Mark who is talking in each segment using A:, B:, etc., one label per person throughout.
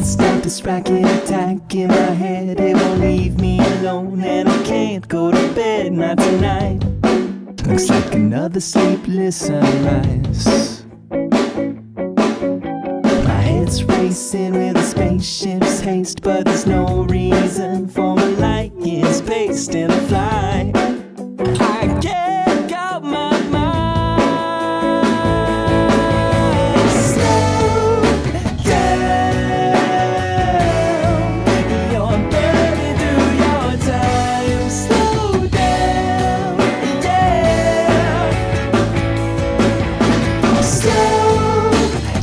A: Stop this racket attack in my head. It won't leave me alone, and I can't go to bed, not tonight. Looks like another sleepless sunrise. My head's racing with a spaceship's haste, but there's no reason for my light is paced in a fly. I can't got my mind. Slow down, you're burning through your time. Slow down, yeah. Slow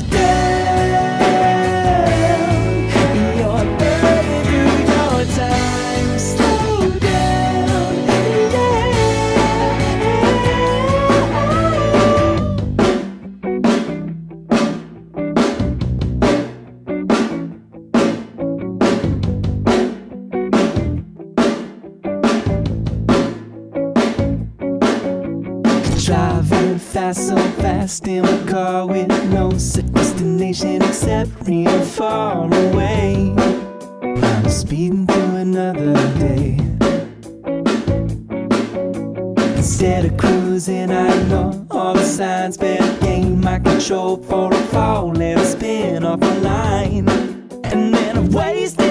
A: down, you're burning through your time. Slow down, yeah. Driving fast, so fast in my car with no set destination except real far away. I'm speeding through another day. Instead of cruising, I ignore all the signs. Better gain my control for a fall and a spin off the line. And then I've wasted